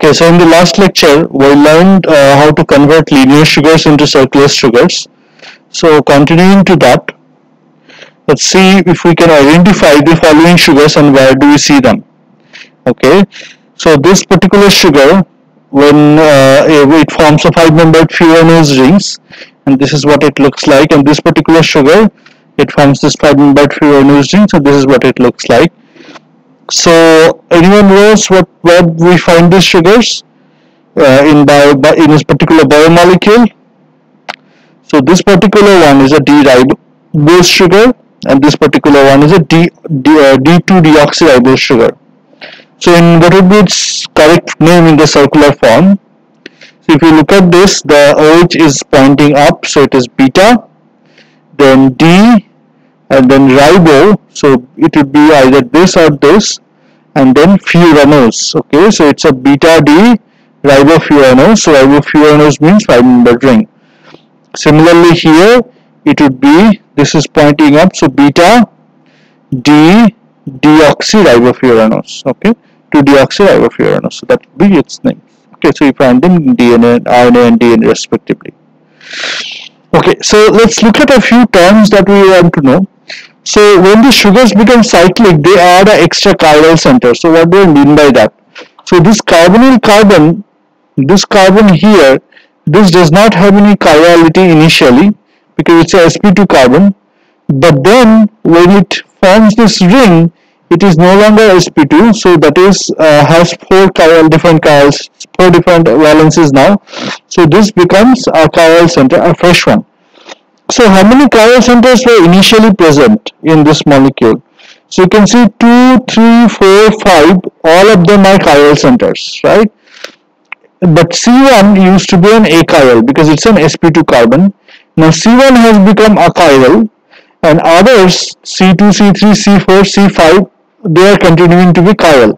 Okay, so in the last lecture, we learned how to convert linear sugars into sucralose sugars. So continuing to that, let's see if we can identify the following sugars and where do we see them. Okay, so this particular sugar, when it forms a 5-membered furanose rings, and this is what it looks like, and this particular sugar, it forms this 5-membered furanose ring, so this is what it looks like. So anyone knows where we find these sugars in this particular biomolecule? So this particular one is a D-ribose sugar, and this particular one is a D2-deoxyribose sugar. So in what would be its correct name in the circular form? So if you look at this, the OH is pointing up, so it is beta, then D, and then ribo, so it would be either this or this, and then furanose. Okay, so it's a beta D ribofuranose. So ribofuranose means 5-membered ring. Similarly here, it would be, this is pointing up, so beta D deoxyribofuranose. Okay, 2-deoxyribofuranose. So that would be its name. Okay, so you find them in DNA, RNA, and DNA respectively. Okay, so let's look at a few terms that we want to know. So when the sugars become cyclic, they add an extra chiral center. So what do I mean by that? So this carbonyl carbon, this carbon here, this does not have any chirality initially because it's a sp2 carbon. But then when it forms this ring, it is no longer sp2. So that is has 4 different valences now. So this becomes a chiral center, a fresh one. So how many chiral centers were initially present in this molecule? So you can see 2, 3, 4, 5, all of them are chiral centers, right? But C1 used to be an achiral because it's an sp2 carbon. Now C1 has become achiral, and others C2, C3, C4, C5, they are continuing to be chiral.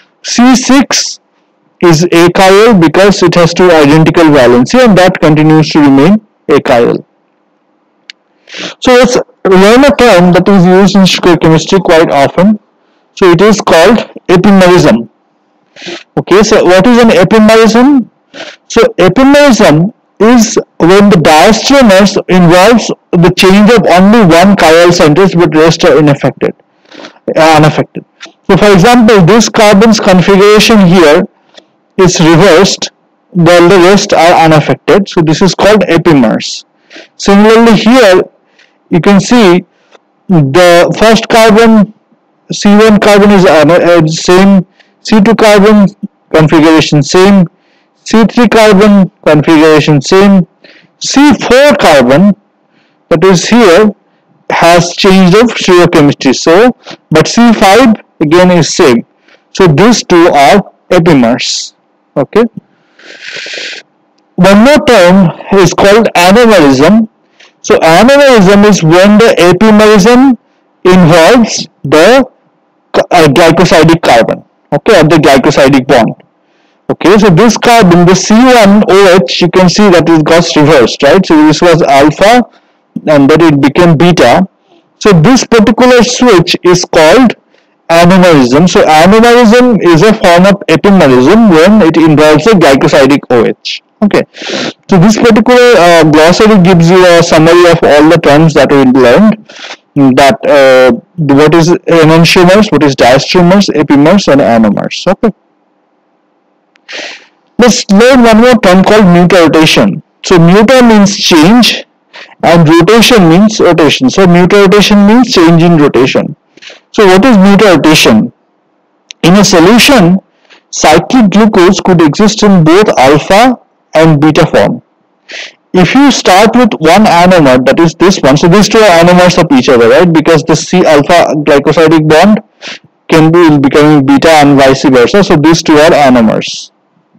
C6 is achiral because it has 2 identical valency, and that continues to remain achiral. So let's learn a term that is used in sugar chemistry quite often. So it is called epimerism. Okay, so what is an epimerism? So epimerism is when the diastereomers involves the change of only one chiral centers but rest are unaffected. So for example, this carbon's configuration here is reversed while the rest are unaffected. So this is called epimers. Similarly here, you can see the first carbon, C1 carbon is same, C2 carbon configuration same, C3 carbon configuration same, C4 carbon that is here has changed of stereochemistry. So, but C5 again is same. So these two are epimers. Okay. One more term is called anomerism. So anomerism is when the epimerism involves the glycosidic carbon, okay, or the glycosidic bond. Okay, so this carbon, the C1OH, you can see that it got reversed, right? So this was alpha and then it became beta. So this particular switch is called anomerism. So anomerism is a form of epimerism when it involves a glycosidic OH. Okay, so this particular glossary gives you a summary of all the terms that we learned, that what is enantiomers, what is diastereomers, epimers, and anomers. Okay, let's learn one more term called mutarotation. So muta means change and rotation means rotation. So mutarotation means change in rotation. So what is mutarotation? In a solution, cyclic glucose could exist in both alpha and beta form. If you start with one anomer, that is this one, so these two are anomers of each other, right? Because the C alpha glycosidic bond can be becoming beta and vice versa. So these two are anomers.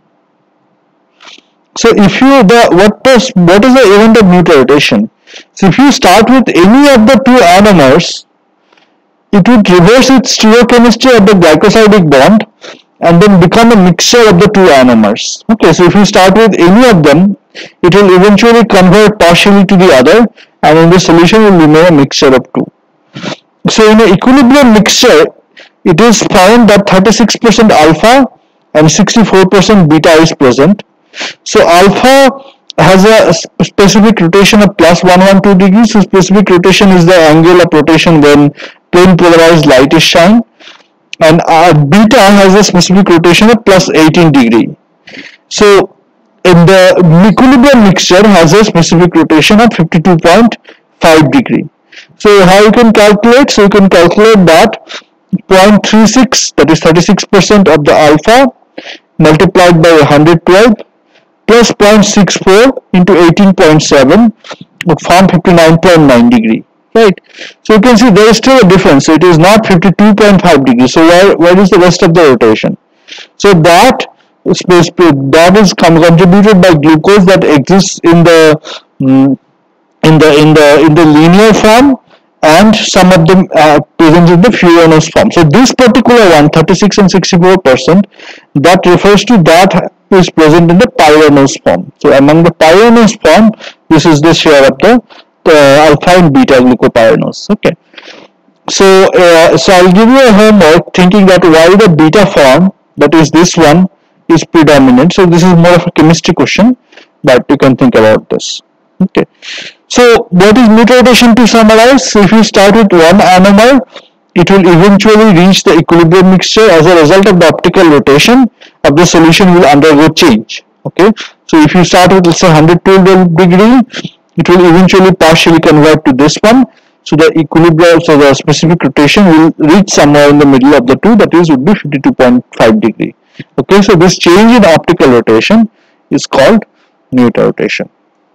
So if you what is the event of mutarotation? So if you start with any of the two anomers, it would reverse its stereochemistry of the glycosidic bond and then become a mixture of the two anomers. Okay, so if you start with any of them, it will eventually convert partially to the other, and in the solution will remain a mixture of two. So in an equilibrium mixture, it is found that 36% alpha and 64% beta is present. So alpha has a specific rotation of plus 112 degrees. So specific rotation is the angle of rotation when plane polarized light is shined, and beta has a specific rotation of plus 18 degree. So in the equilibrium mixture has a specific rotation of 52.5 degree. So how you can calculate? So you can calculate that 0.36, that is 36% of the alpha multiplied by 112 plus 0.64 into 18.7 would form 59.9 degree, right? So you can see there is still a difference. So it is not 52.5 degrees. So where is the rest of the rotation? So that is contributed by glucose that exists in the linear form, and some of them present in the furanous form. So this particular one, 36 and 64%, that refers to that is present in the pyranose form. So among the pyranose form, this is the share of the alpha and beta glucopyranose. Okay. So I'll give you a homework thinking that why the beta form, that is this one, is predominant. So this is more of a chemistry question, but you can think about this. Okay. So what is Mute rotation to summarize? So if you start with 1 nanomer, it will eventually reach the equilibrium mixture. As a result of the optical rotation of the solution will undergo change. Okay. So if you start with, let's say, 112 degree, it will eventually partially convert to this one. So the equilibrium, so the specific rotation will reach somewhere in the middle of the two, that is would be 52.5 degree. Okay. So this change in optical rotation is called Mute rotation.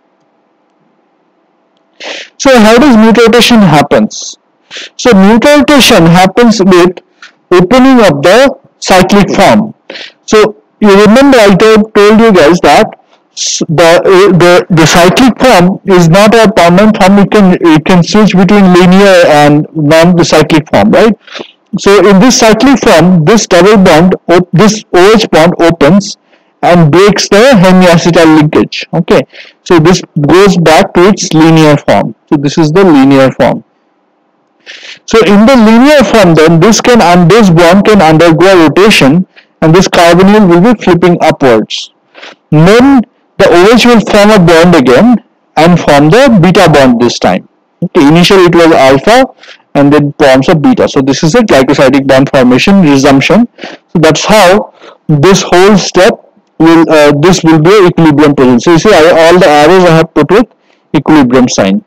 So how does Mute rotation happens? So Mute rotation happens with opening of the cyclic form. So you remember I told you guys that the cyclic form is not a permanent form. You can switch between linear and non-cyclic form, right? So in this cyclic form, this double bond, this OH bond opens and breaks the hemiacetal linkage. Okay, so this goes back to its linear form. So this is the linear form. So in the linear form, then this bond can undergo a rotation, and this carbonyl will be flipping upwards. Then the OH will form a bond again and form the beta bond this time. Okay, initially it was alpha and then forms a beta. So this is a glycosidic bond formation resumption. So that's how this whole step will this will be equilibrium present. So you see all the arrows I have put with equilibrium sign.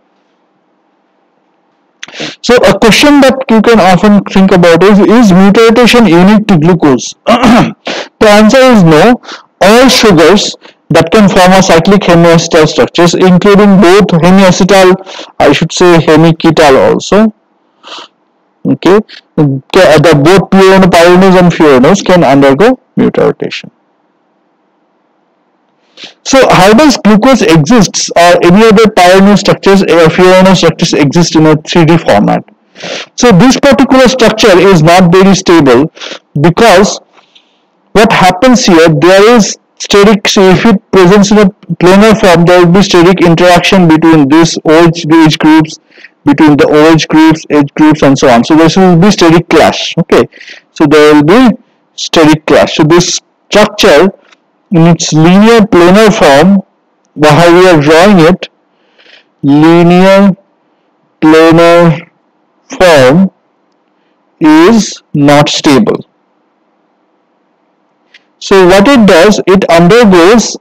So a question that you can often think about is Mute rotation unique to glucose? The answer is no. All sugars that can form a cyclic hemiacetal structures, including both hemiacetal, I should say hemiketal also. Okay, the both pyranose and furanose can undergo Mute rotation. So how does glucose exists or any other pyranose structures or furanose structures exist in a 3D format? So this particular structure is not very stable, because what happens here, there is steric, so if it presents in a planar form, there will be steric interaction between this OH groups, between the OH groups, H groups, and so on. So this will be steric clash. Okay, so there will be steric clash. So this structure in its linear planar form, how we are drawing it, linear planar form is not stable. So what it does, it undergoes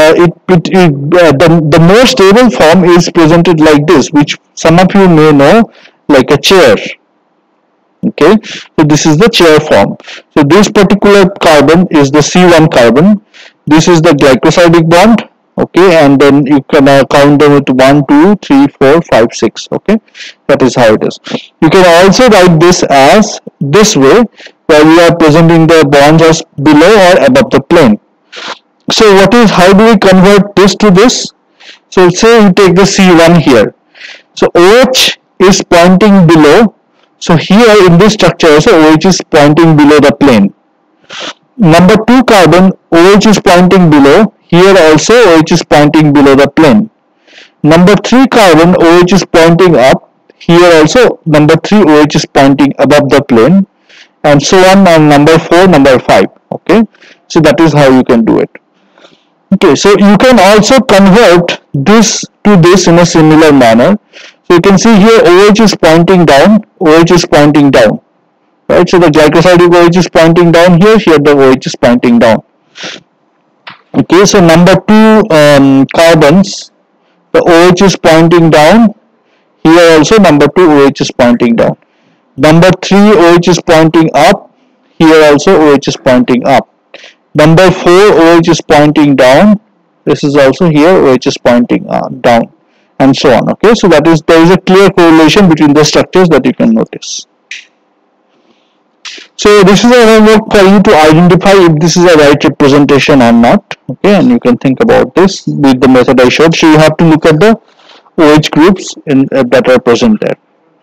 the more stable form is presented like this, which some of you may know, like a chair. Okay, so this is the chair form. So this particular carbon is the C1 carbon. This is the glycosidic bond. Okay, and then you can count them with 1, 2, 3, 4, 5, 6. Okay, that is how it is. You can also write this as this way, where we are presenting the bonds as below or above the plane. So how do we convert this to this? So say you take the C1 here. So OH is pointing below. So here in this structure also OH is pointing below the plane. Number 2 carbon, OH is pointing below. Here also OH is pointing below the plane. Number 3 carbon, OH is pointing up. Here also number 3 OH is pointing above the plane. and so on number 4, number 5. Okay, so that is how you can do it. Okay, so you can also convert this to this in a similar manner. So you can see here OH is pointing down, OH is pointing down, right? So the glycosidic OH is pointing down here, here the OH is pointing down. Okay, so number 2 carbons, the OH is pointing down, here also number 2 OH is pointing down. Number 3 OH is pointing up, here also OH is pointing up. Number 4 OH is pointing down, this is also here OH is pointing down, and so on. Okay, so that is, there is a clear correlation between the structures that you can notice. So this is a homework for you to identify if this is a right representation or not. Okay, and you can think about this with the method I showed. So you have to look at the OH groups that are present there.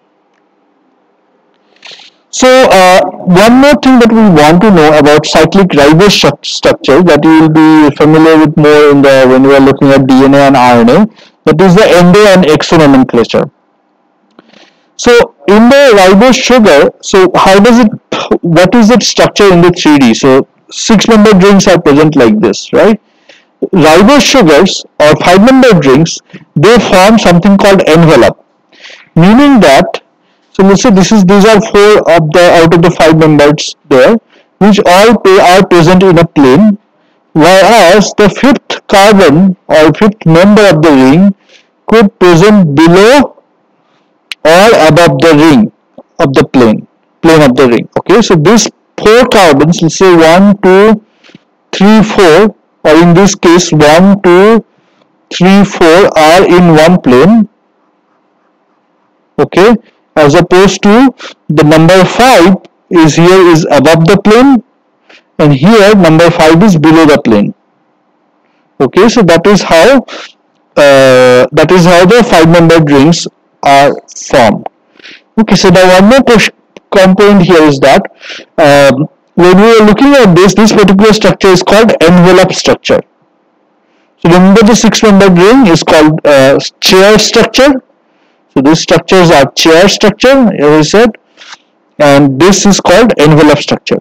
So one more thing that we want to know about cyclic ribose structure that you will be familiar with more in the when you are looking at DNA and RNA, that is the endo and exo nomenclature. So in the ribose sugar, so how does it, what is its structure in the 3D? So 6-membered rings are present like this, right? Ribose sugars or 5-membered rings, they form something called envelope, meaning that, so let's say these are 4 of the out of the 5 members there, which all are present in a plane, whereas the 5th carbon or 5th member of the ring could present below or above the ring of the plane of the ring. Okay, so these 4 carbons, let's say 1, 2, 3, 4, or in this case 1, 2, 3, 4 are in one plane. Okay, as opposed to the number 5 is here is above the plane, and here number 5 is below the plane. Okay, so that is how the 5-membered rings are formed. Okay, so now one more component here is that when we are looking at this particular structure is called envelope structure. So remember the 6-membered ring is called chair structure. So these structures are chair structure, as I said, and this is called envelope structure.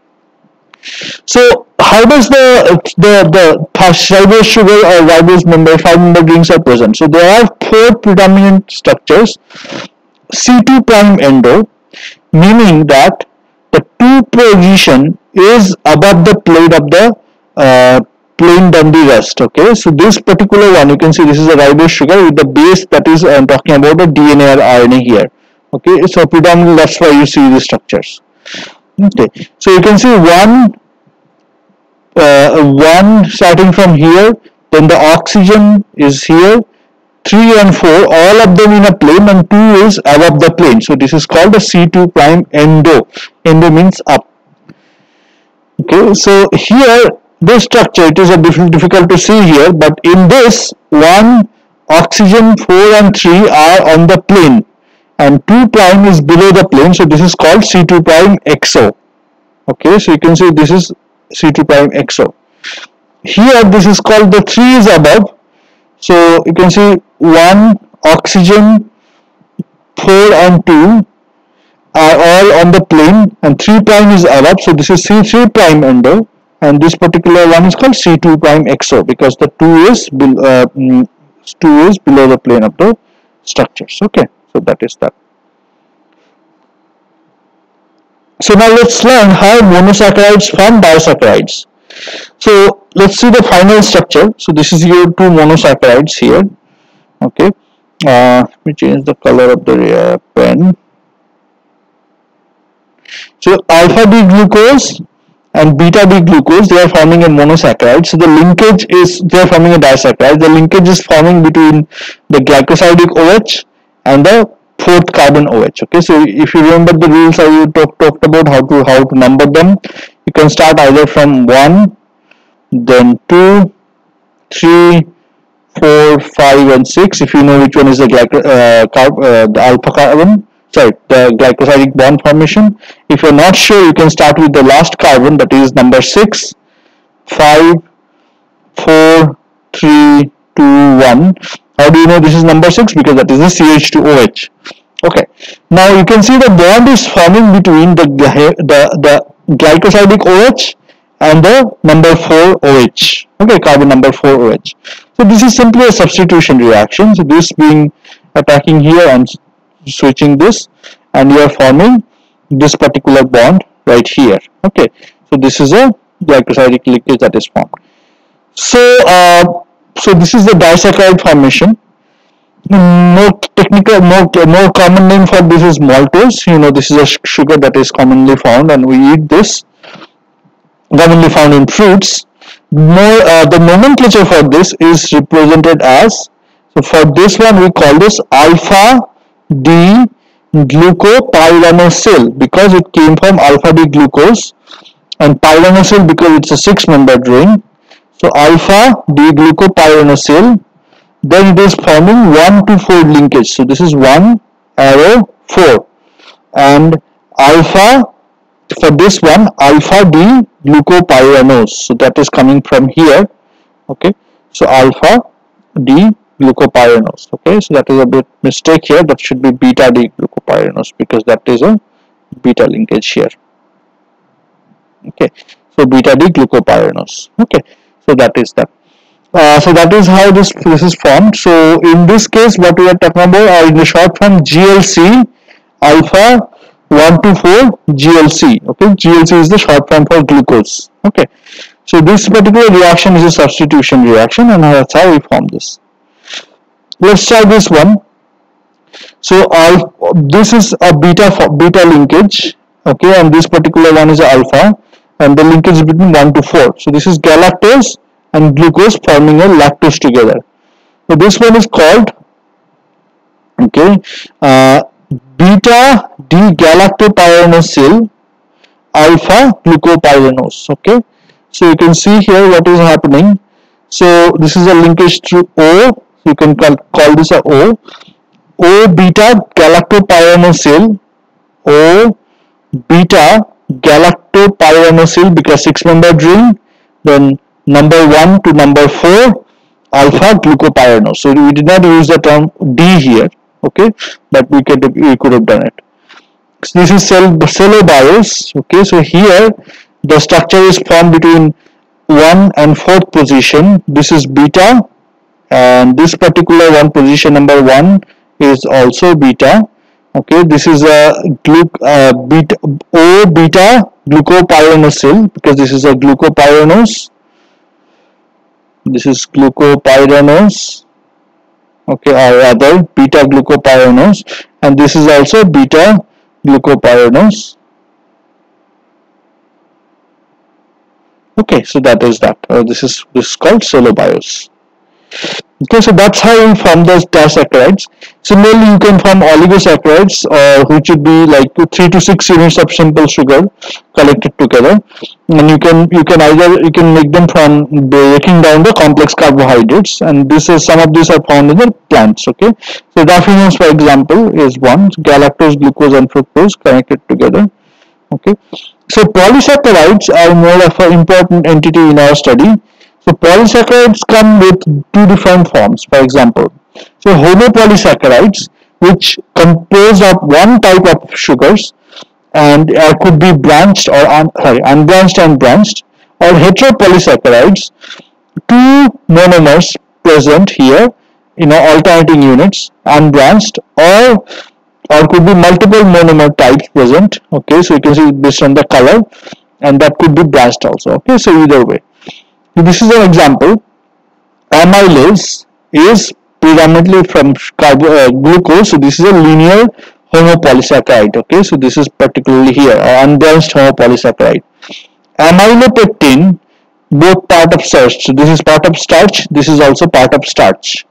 So how does the ribose sugar or ribose member 5-membered rings are present? So there are 4 predominant structures. C2 prime endo, meaning that the 2 position is above the plane of the plane than the rest. Okay, so this particular one, you can see this is a ribose sugar with the base that is I'm talking about the DNA or RNA here. Okay, so predominantly that's why you see these structures. Okay, so you can see one starting from here, then the oxygen is here, 3 and 4 all of them in a plane, and 2 is above the plane. So this is called the C2 prime endo. Endo means up. Okay, so here this structure, it is a difficult to see here, but in this 1, oxygen, 4 and 3 are on the plane, and 2 prime is below the plane, so this is called C2 prime exo. Okay, so you can see this is C2 prime exo. Here this is called the 3 is above, so you can see 1, oxygen, 4 and 2 are all on the plane, and 3 prime is above, so this is C3 prime endo, and this particular one is called C2 prime exo because the 2 is below the plane of the structures. Okay, so that is that. So now let's learn how monosaccharides form disaccharides. So let's see the final structure. So this is your 2 monosaccharides here. Okay, let me change the color of the pen. So alpha D glucose and beta D glucose, they are forming a monosaccharide. So the linkage is, they are forming a disaccharide. The linkage is forming between the glycosidic OH and the 4th carbon OH. Okay, so if you remember the rules I talked about how to number them, you can start either from 1, then 2, 3, 4, 5 and 6 if you know which one is the alpha carbon, sorry, the glycosidic bond formation. If you're not sure, you can start with the last carbon, that is number 6, 5, 4, 3, 2, 1. How do you know this is number 6? Because that is the CH2OH. Okay, now you can see the bond is forming between the glycosidic OH and the number 4 OH. Okay, carbon number 4 OH. So this is simply a substitution reaction. So this being attacking here and switching this, and you are forming this particular bond right here. Okay, so this is a glycosidic linkage that is formed. So so this is the disaccharide formation. More technical, more common name for this is maltose. You know, this is a sugar that is commonly found, and we eat this. Commonly found in fruits. More the nomenclature for this is represented as, so for this one we call this alpha D glucopyranosyl because it came from alpha D glucose, and pyranosyl because it's a 6-membered ring. So alpha D glucopyranosyl. Then it is forming 1 to 4 linkage. So this is 1 arrow 4, and alpha, for this one alpha D glucopyranose. So that is coming from here. Okay, so alpha D glucopyranose. Okay, so that is a bit mistake here. That should be beta D glucopyranose because that is a beta linkage here. Okay, so beta D glucopyranose. Okay, so that is that. So that is how this is formed. So in this case, what we are talking about are in the short form GLC, alpha 1 to 4 GLC. Okay, GLC is the short form for glucose. Okay, so this particular reaction is a substitution reaction, and that's how we form this. Let's try this one. So this is a beta linkage. Okay, and this particular one is alpha, and the linkage is between 1 to 4. So this is galactose and glucose forming a lactose together. So this one is called, okay, beta D galactopyranosyl alpha glucopyranose. Okay, so you can see here what is happening. So this is a linkage to O. You can call this a O. O beta galactopyranosyl. O beta galactopyranosyl because 6-membered ring. Then number 1 to number 4 alpha glucopyranose. So we did not use the term D here, okay, but we could have done it. So this is cellobiose. Okay, so here the structure is formed between 1 and 4th position. This is beta, and this particular one position number 1 is also beta. Okay, this is a beta O beta glucopyranosyl because this is a glucopyranose. This is glucopyranose, okay, or rather beta glucopyranose, and this is also beta glucopyranose. Okay, so that is that. This is called cellobiose. Okay, so that's how you form those disaccharides. Similarly, you can form oligosaccharides, which would be like 3 to 6 units of simple sugar collected together, and you can make them from breaking down the complex carbohydrates, and some of these are found in the plants. Okay, so raffinose, for example, is one. Galactose, glucose, and fructose connected together. Okay, so polysaccharides are more of an important entity in our study. So polysaccharides come with 2 different forms. For example, so homopolysaccharides, which compose of one type of sugars and could be branched or unbranched and branched, or heteropolysaccharides, 2 monomers present here, alternating units, unbranched, or could be multiple monomer types present. Okay, so you can see based on the color, and that could be branched also. Okay, so either way. So this is an example. Amylase is predominantly from glucose. So this is a linear homopolysaccharide. Okay, so this is particularly here unbranched homopolysaccharide. Amylopectin, both part of starch. So this is part of starch. This is also part of starch.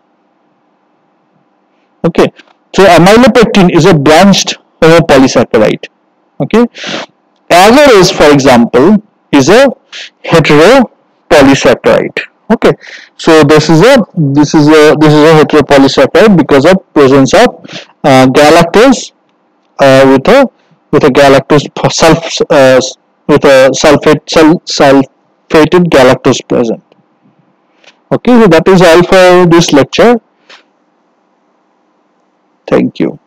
Okay, so amylopectin is a branched homopolysaccharide. Okay, agarose, for example, is a heteropolysaccharide. Okay, so this is a heteropolysaccharide because of presence of galactose with a galactose with a sulfated galactose present. Okay, so that is all for this lecture. Thank you.